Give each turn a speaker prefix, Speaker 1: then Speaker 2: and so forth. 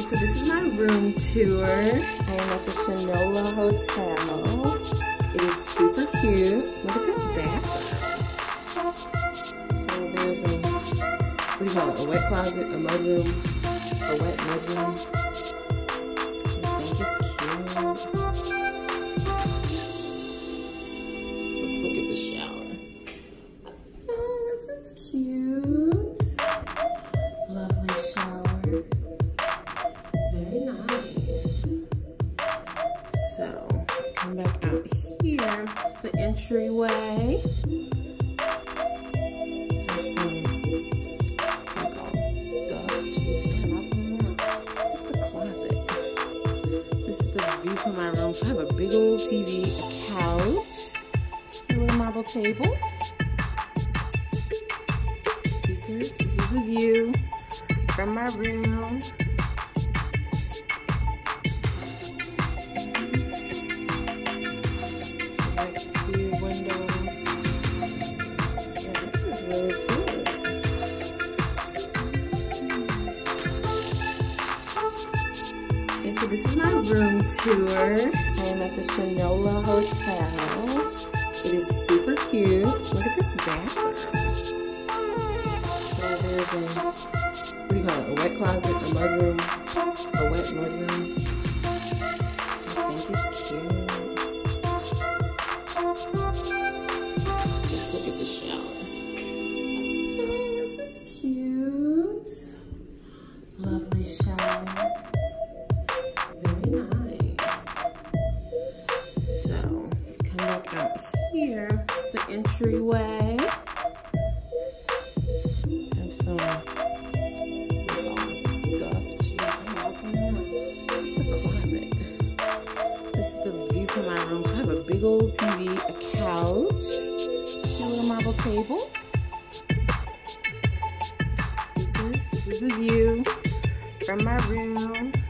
Speaker 1: So this is my room tour. I am at the Shinola Hotel. It is super cute. Look at this bathroom. So there's a, what do you call it? A wet closet, a mudroom, a wet mudroom. I think it's cute. Let's look at the shower. Oh, this is cute. Lovely shower. Very nice. So, come back out here. It's the entryway. There's some, what's the closet? This is the view from my room. So I have a big old TV, a couch, a little marble table, speakers. This is the view from my room. Window. Yeah, this is really cool. Okay, so this is my room tour. I am at the Shinola Hotel. It is super cute. Look at this bathroom. So there's a, what do you call it? A wet closet, a mudroom, a wet mudroom. I think it's cute. Let's look at the shower. Oh, this is cute. Lovely shower. Very nice. So, come back out here. It's the entryway. Have some stuff. What's the closet? This is the view from my room. I have a big old TV, a couch, a little marble table, speakers. This is the view from my room.